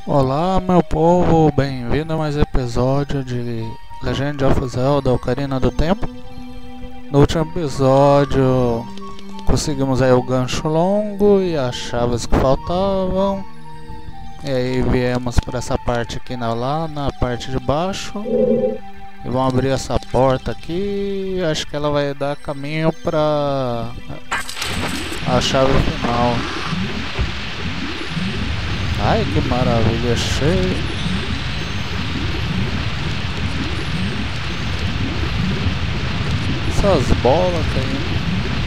Olá, meu povo, bem-vindo a mais um episódio de Legend of Zelda Ocarina do Tempo. No último episódio conseguimos aí o gancho longo e as chaves que faltavam. E aí viemos para essa parte aqui lá na parte de baixo. E vamos abrir essa porta aqui. Acho que ela vai dar caminho para a chave final. Ai, que maravilha, cheio. Essas bolas caindo.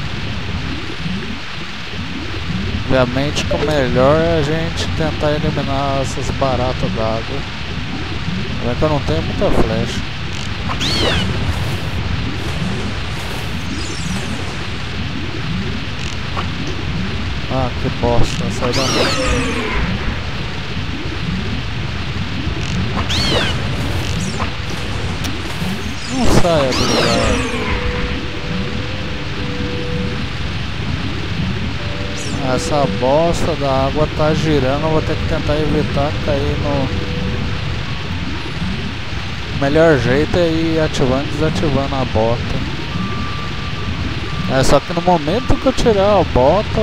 Obviamente que o melhor é a gente tentar eliminar essas baratas d'água. É que eu não tenho muita flecha. Ah, que bosta, sai da não saia do lugar. Essa bosta da água tá girando, eu vou ter que tentar evitar cair no... O melhor jeito é ir ativando e desativando a bota. É, só que no momento que eu tirar a bota...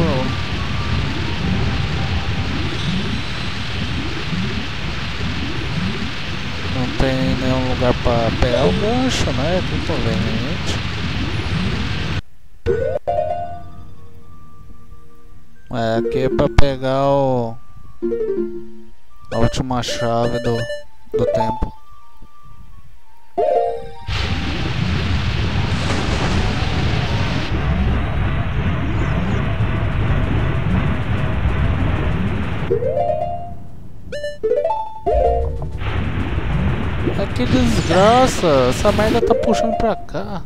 Não tem nenhum lugar para pegar o gancho, né? Que inconveniente. É, aqui é para pegar a última chave do templo. Que desgraça, essa merda tá puxando pra cá.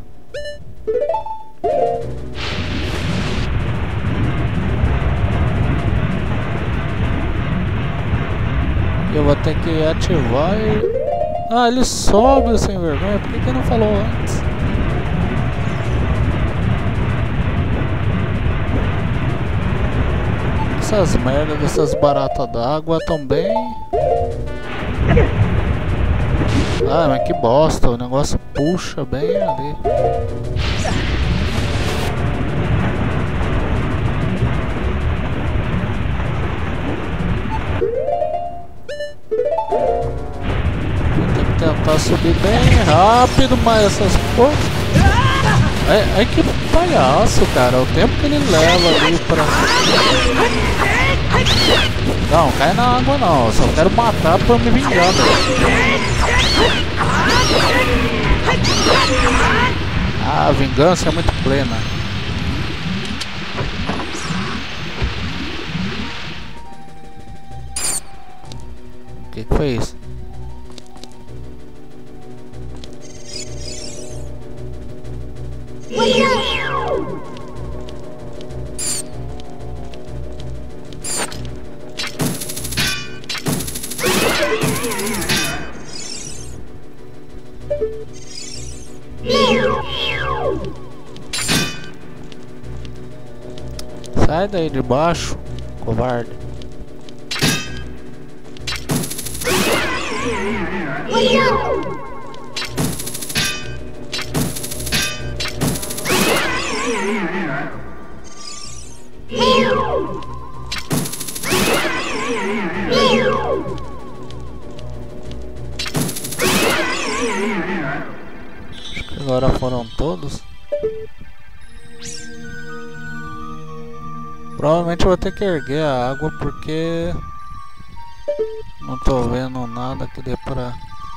Eu vou ter que ativar e... Ah, ele sobe sem vergonha, por que não falou antes? Essas merdas dessas baratas d'água também. Ah, mas que bosta, o negócio puxa bem ali. Tem que tentar subir bem rápido, mas essas porras... É que palhaço, cara, o tempo que ele leva ali pra... Não, cai na água não, eu só quero matar pra me vingar. Ah, a vingança é muito plena. O que foi isso? Sai daí de baixo, covarde. Acho que agora foram todos. Provavelmente eu vou ter que erguer a água porque não tô vendo nada que dê pra...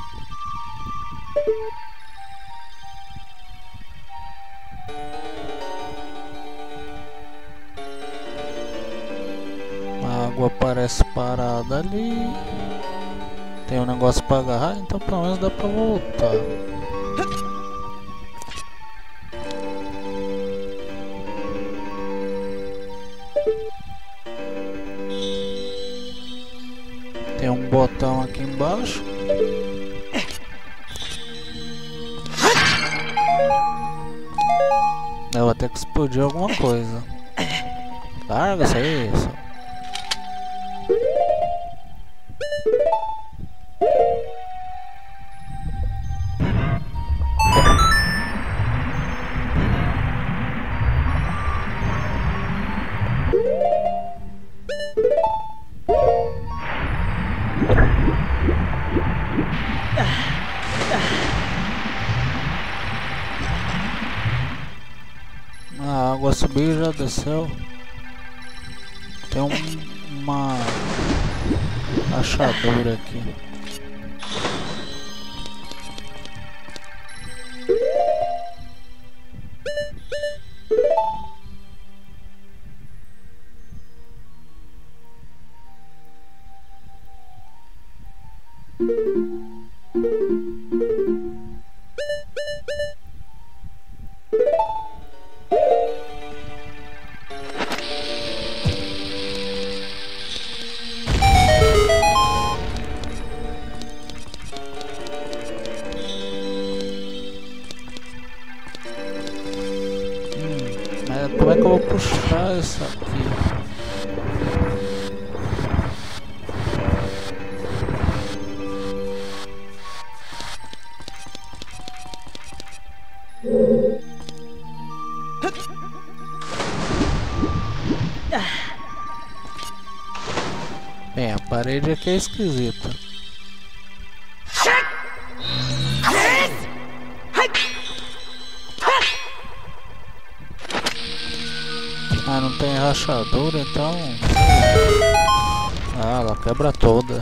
A água parece parada ali. Tem um negócio pra agarrar, então pelo menos dá pra voltar. Tem um botão aqui embaixo. Eu vou ter que explodir alguma coisa. Larga isso aí. subiu e já desceu. Tem uma rachadura aqui. Como é que eu vou puxar isso aqui? Bem, a parede aqui é esquisita. Ah, não tem rachadura, então... Ah, ela quebra toda.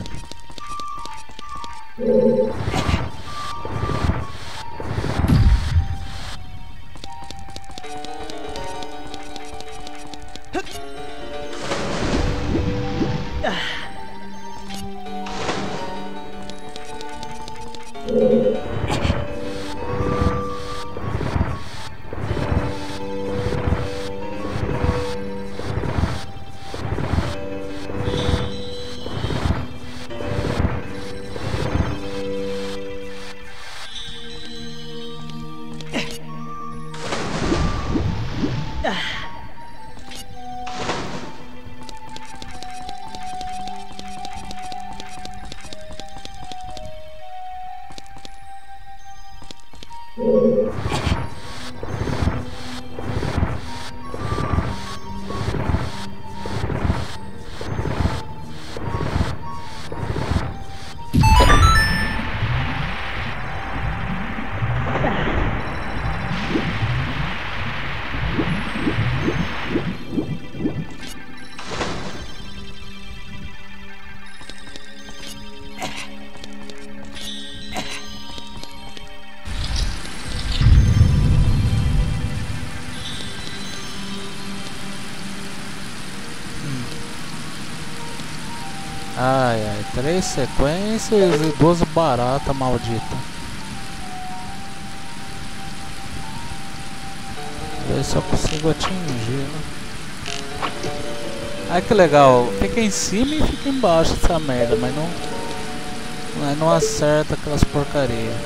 Ai, ai, 3 sequências e 12 baratas malditas. Ver se eu consigo atingir, né? Ai, que legal, fica em cima e fica embaixo essa merda, mas não acerta aquelas porcarias.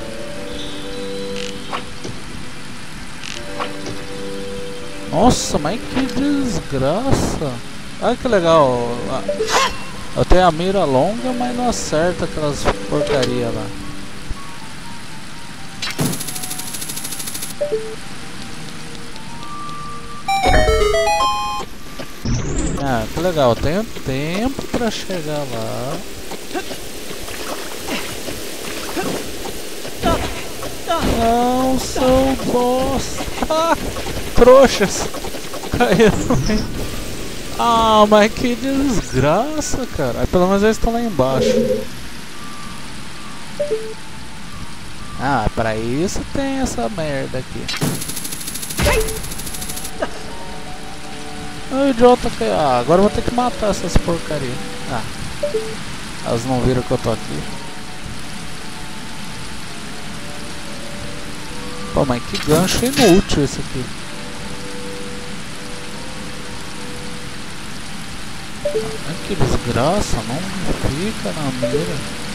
Nossa, mas que desgraça. Ai, que legal. Eu tenho a mira longa, mas não acerta aquelas porcaria lá. Ah, que legal. Eu tenho tempo pra chegar lá. Não, seu bosta. Ah, trouxas. Caíram. Ah, mas que desgraça, cara. Pelo menos eles estão lá embaixo. Ah, pra isso tem essa merda aqui. O idiota que... Ah, agora eu vou ter que matar essas porcarias. Ah, elas não viram que eu tô aqui. Pô, mas que gancho inútil esse aqui. Ai, que desgraça, não fica na mira.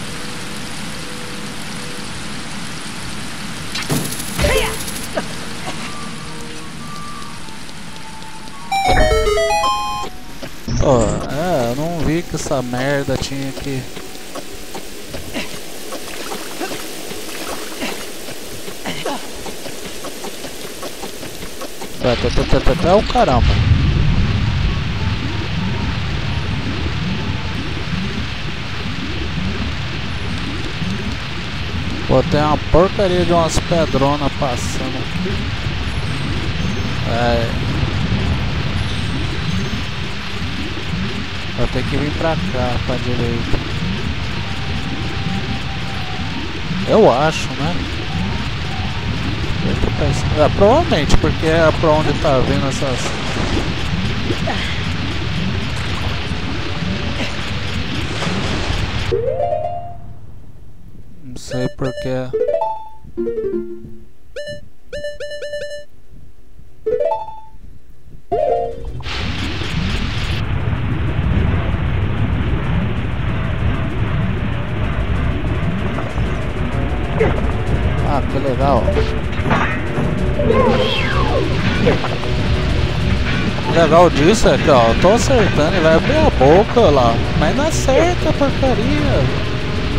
Oh, eu não vi que essa merda tinha que... Até o caramba. Pô, tem uma porcaria de umas pedronas passando aqui. É. Vou ter que vir pra cá, pra direita. Eu acho, né? Eu tô pensando. Provavelmente, porque é pra onde tá vindo essas. Não sei porquê. Ah, que legal. O legal disso é que, ó, eu tô acertando e vai abrir a boca lá, mas não acerta a porcaria.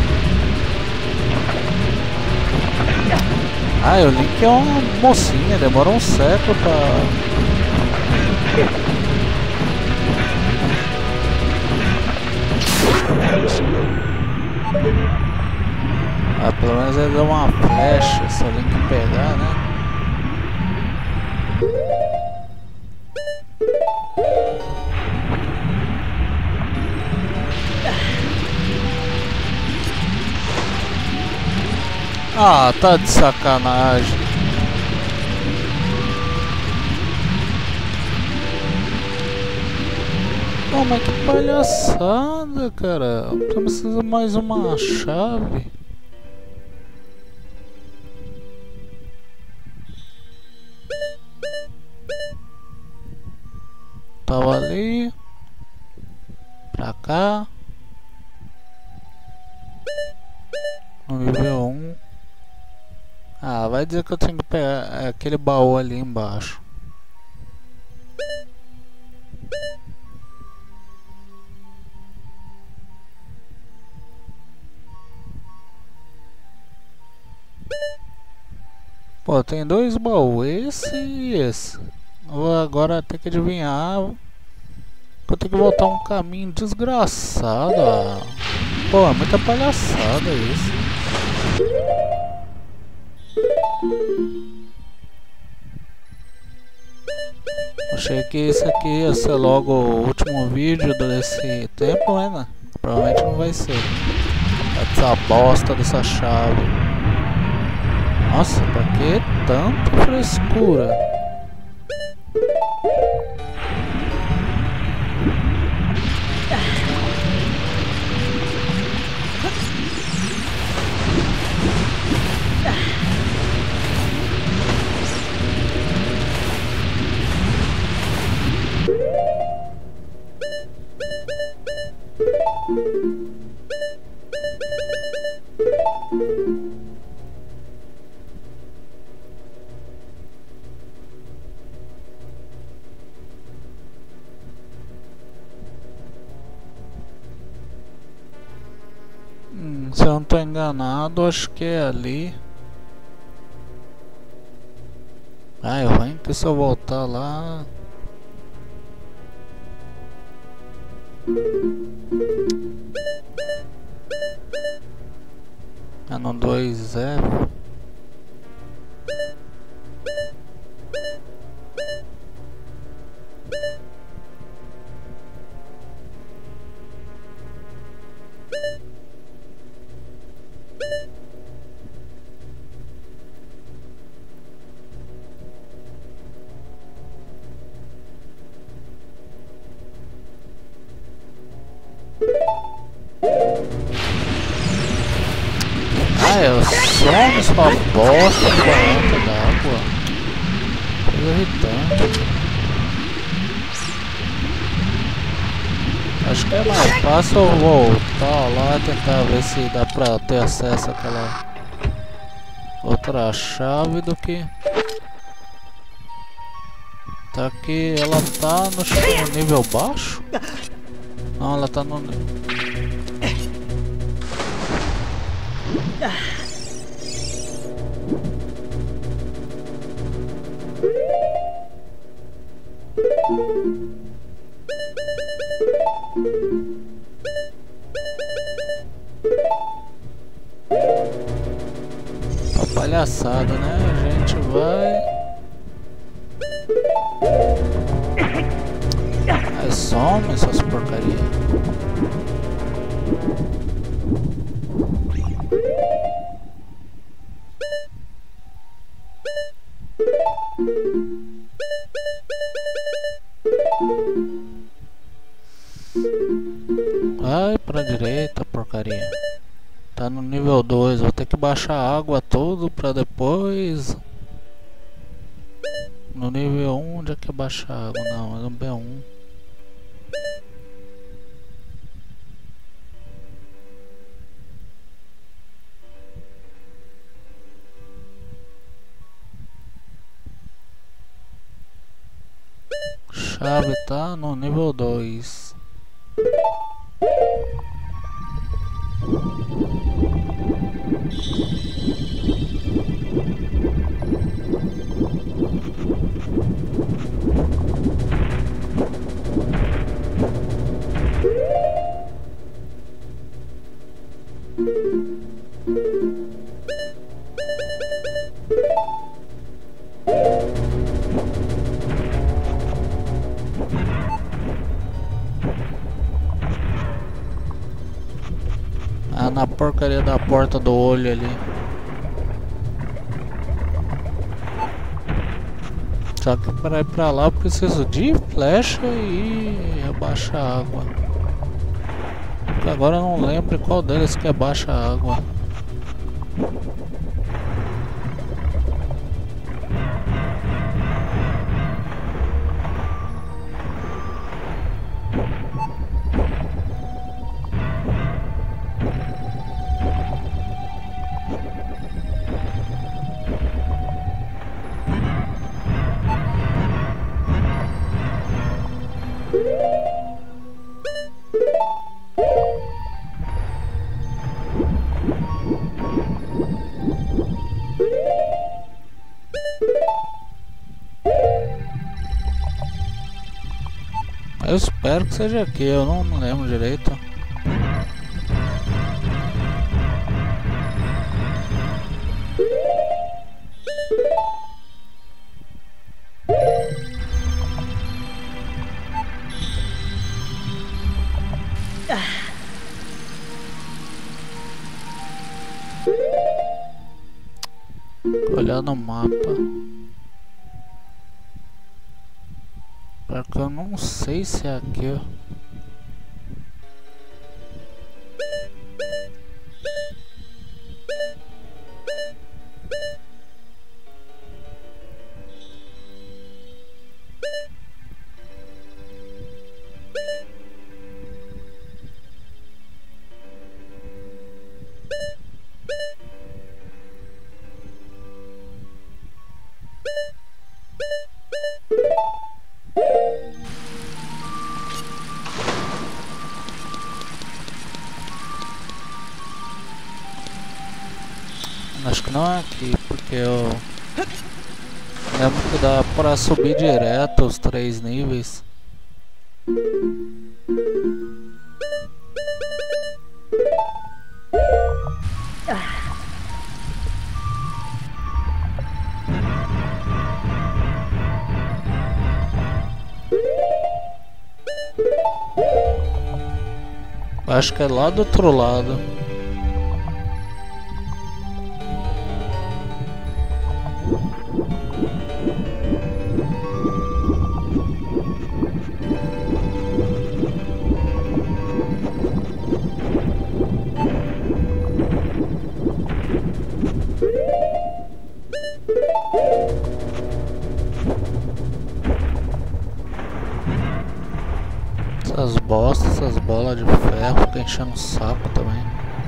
Ah, o Link é uma mocinha, demora um século pra... Ah, pelo menos ele deu uma flecha, se o Link pegar, né? Ah, tá de sacanagem. Oh, mas que palhaçada, cara. Precisa mais uma chave. Tava ali. Pra cá. No nível 1. Ah, vai dizer que eu tenho que pegar aquele baú ali embaixo. Pô, tem dois baús, esse e esse. Vou agora ter que adivinhar. Vou ter que voltar um caminho desgraçado. Ah. Pô, é muita palhaçada isso. Achei que esse aqui ia ser logo o último vídeo desse tempo, né? Provavelmente não vai ser. Essa bosta dessa chave. Nossa, pra que tanta frescura? Se eu não tô enganado, acho que é ali. Ah, é ruim que se eu voltar lá... É no 2F. Ah, eu some sua bosta com a anta d'água. Coisa irritante. Acho que é mais fácil eu voltar lá e tentar ver se dá pra ter acesso àquela outra chave do que... Tá que ela tá no nível baixo? Não, ela tá no... Uma palhaçada, né? A gente vai... É some essas porcaria. Vai pra direita, porcaria. Tá no nível 2, vou ter que baixar a água tudo pra depois. No nível 1, onde é que é baixar a água? Não, é no B1. Chave tá no nível 2. Ah, na porcaria da porta do olho ali. Só que para ir pra lá eu preciso de flecha e abaixa a água. Porque agora eu não lembro qual deles que abaixa a água. Eu espero que seja aqui, eu não lembro direito. Olhar no mapa. Porque eu não sei se é aqui, ó. Acho que não é aqui, porque eu lembro que dá pra subir direto os 3 níveis. Acho que é lá do outro lado. Essas bostas, essas bolas de ferro ficam enchendo o saco também.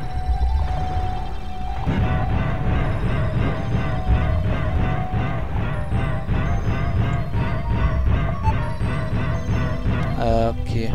É aqui.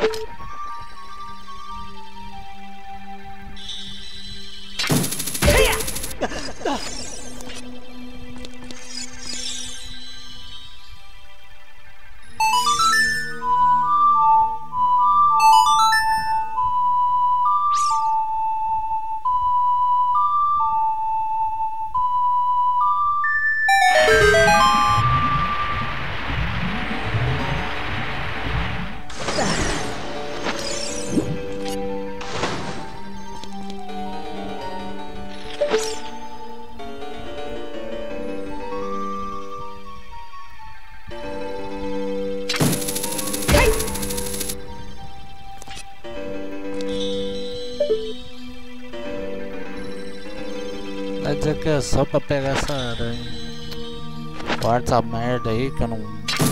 Vai dizer que é só pra pegar essa aranha. Guarda essa merda aí que eu não...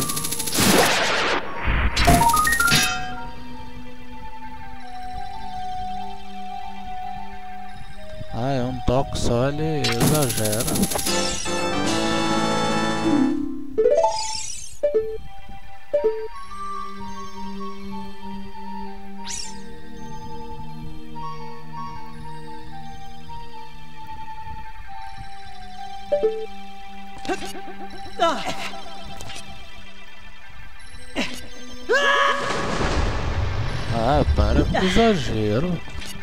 Ah, é um toque só, ele exagera. Ah, para com exagero.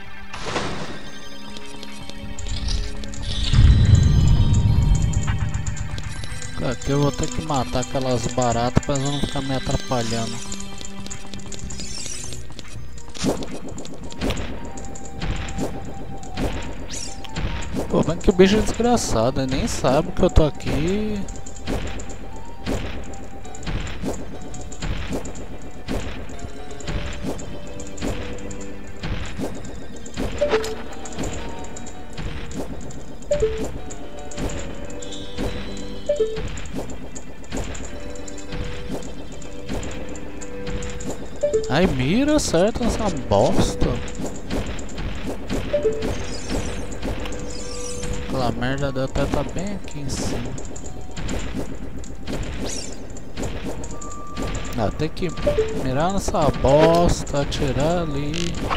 Aqui eu vou ter que matar aquelas baratas pra elas não ficar me atrapalhando. Pô, bem que o bicho é desgraçado, ele nem sabe que eu tô aqui. Ai, mira certo nessa bosta. Aquela merda dela tá bem aqui em cima. Ah, tem que mirar nessa bosta, atirar ali.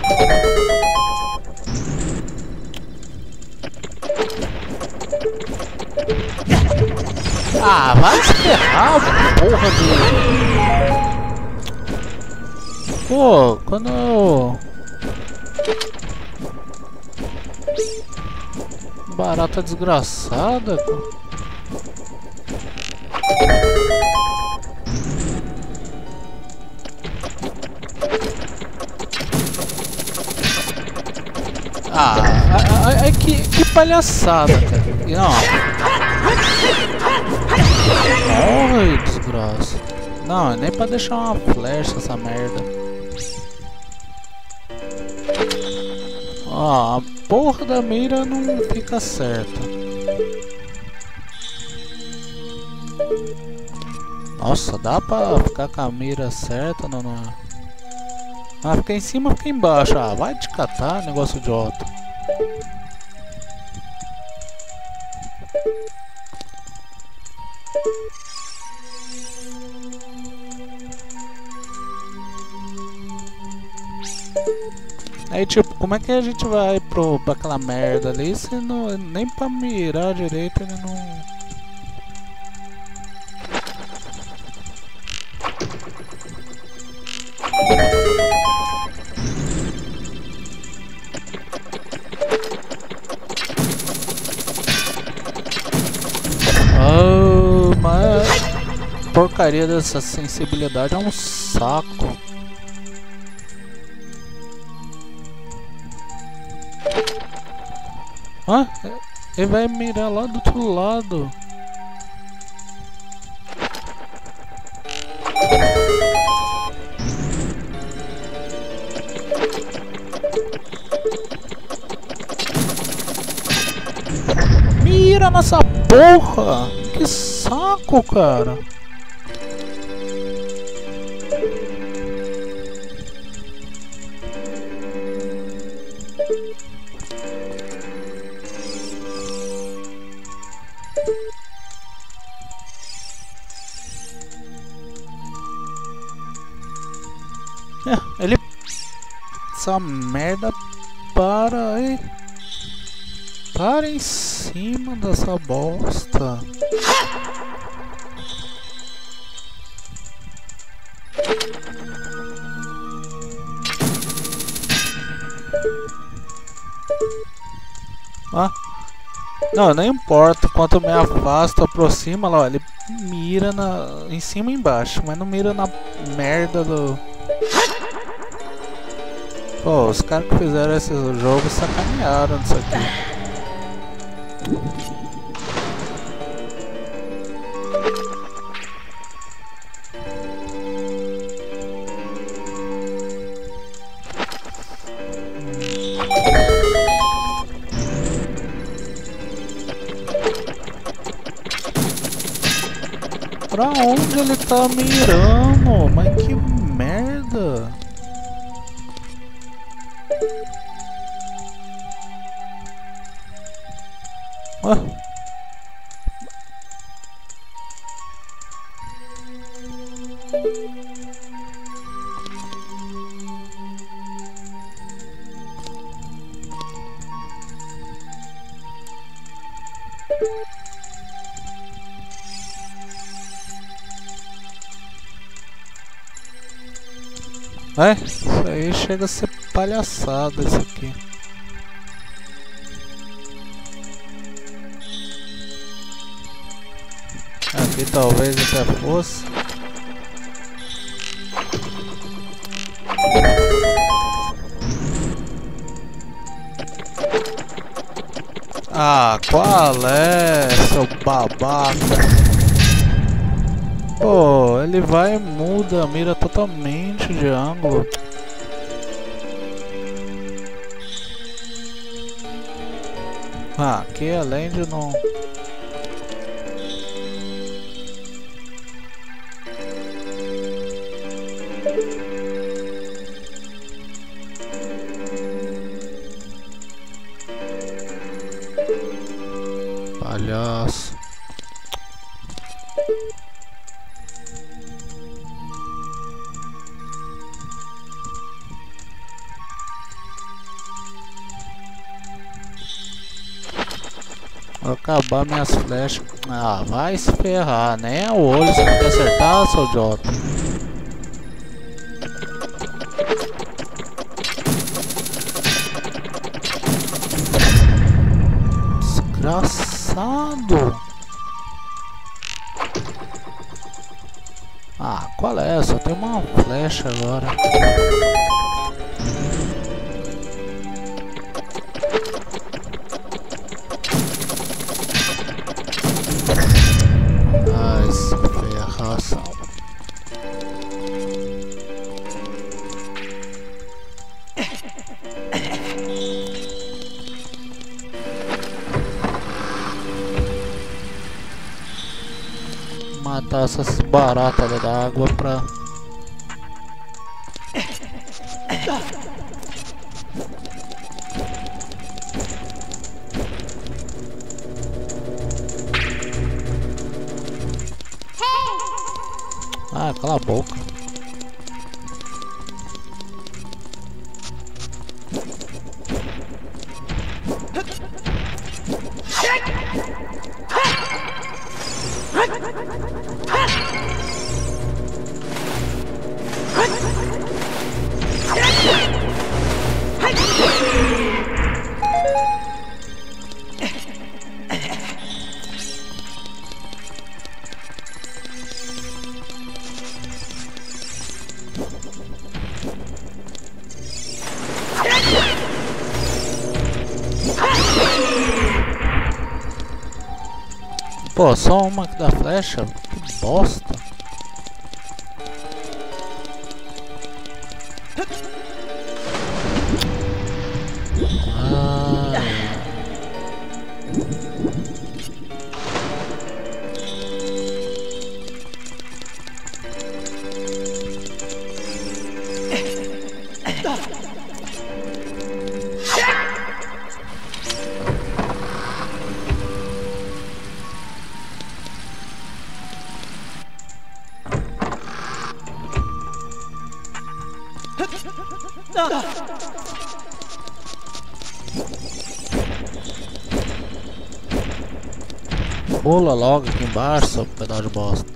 Ah, vai se ferrar, porra de... Pô, quando eu... Barata desgraçada. Ah, que palhaçada, cara. Não. Ai, desgraça. Não, é nem pra deixar uma flecha essa merda. Ó, a porra da mira não fica certa. Nossa, dá pra ficar com a mira certa, não? Ah, fica em cima, fica embaixo. Ah, vai te catar, negócio idiota. Aí tipo, como é que a gente vai pra aquela merda ali se não, nem pra mirar direito ele não... Oh, mas porcaria dessa sensibilidade é um saco. Ah, ele vai mirar lá do outro lado. Mira nessa porra! Que saco, cara! Ele essa merda para aí. Para em cima dessa bosta. Ah. Não, não importa quanto me afasto, aproxima lá, ó, ele mira em cima e embaixo, mas não mira na merda do... Pô, os caras que fizeram esse jogo sacanearam nisso aqui. Pra onde ele tá mirando? Mas que merda! Ah. É, isso aí chega a ser palhaçada isso aqui. Aqui talvez até fosse. Ah, qual é, seu babaca? Pô, ele vai e muda a mira totalmente de ângulo. Ah, aqui além de não... Palhaço. Vou acabar minhas flechas. Ah, vai se ferrar, nem é o olho se não quer acertar, seu idiota. Desgraçado. Ah, qual é? Só tem uma flecha agora. Ai, se ferração. Matar essas baratas da água pra... Ah, cala a boca. Pô, só uma da flecha? Que bosta. Pula logo aqui embaixo, seu pedaço de bosta.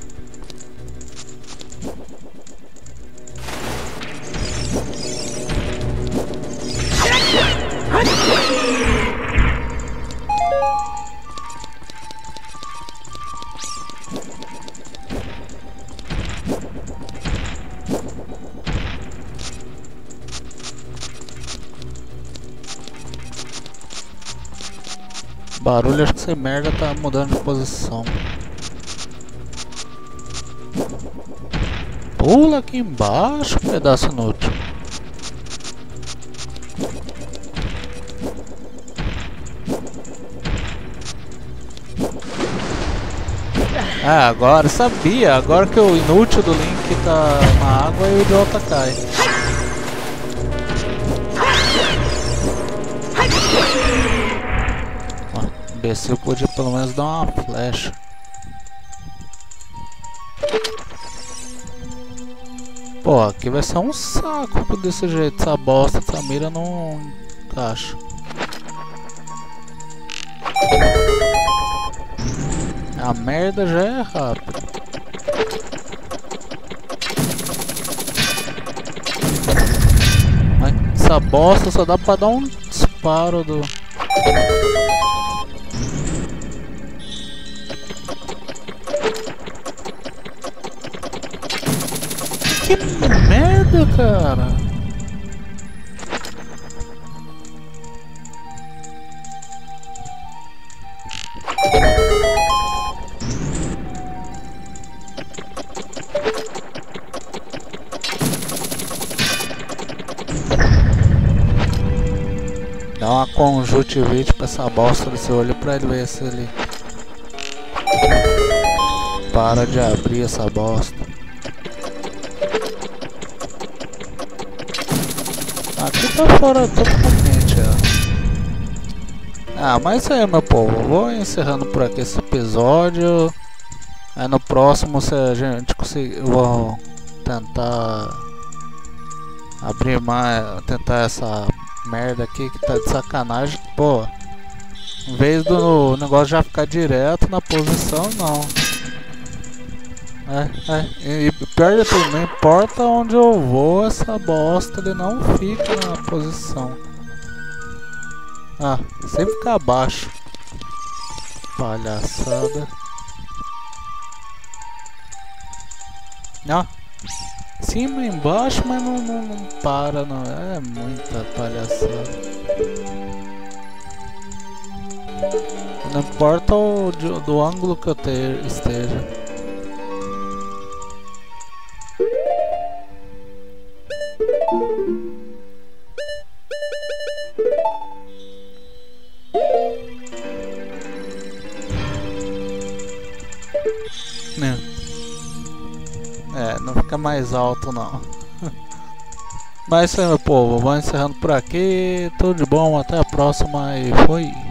Barulho, acho que essa merda tá mudando de posição. Pula aqui embaixo, pedaço inútil. Ah, agora sabia. Agora que o inútil do Link tá na água e o idiota cai. Imbecil podia pelo menos dar uma flecha. Pô, aqui vai ser um saco desse jeito. Essa bosta, essa mira não encaixa. A merda já é rápida. Mas essa bosta só dá pra dar um disparo do... Que merda, cara! Dá uma conjuntivite pra essa bosta desse olho pra ele ver se ele para de abrir essa bosta. Aqui tá fora totalmente, ó. Ah, mas isso aí, meu povo. Vou encerrando por aqui esse episódio. Aí no próximo, se a gente conseguir, eu vou tentar abrir mais, tentar essa merda aqui que tá de sacanagem. Pô, em vez do negócio já ficar direto na posição, não. E pior de tudo, não importa onde eu vou, essa bosta ele não fica na posição. Ah, sempre fica abaixo. Palhaçada. Ó, cima e embaixo, mas não para, não. É muita palhaçada. Não importa do ângulo que eu esteja. Não fica mais alto não. Mas isso aí, meu povo, vou encerrando por aqui. Tudo de bom, até a próxima e fui.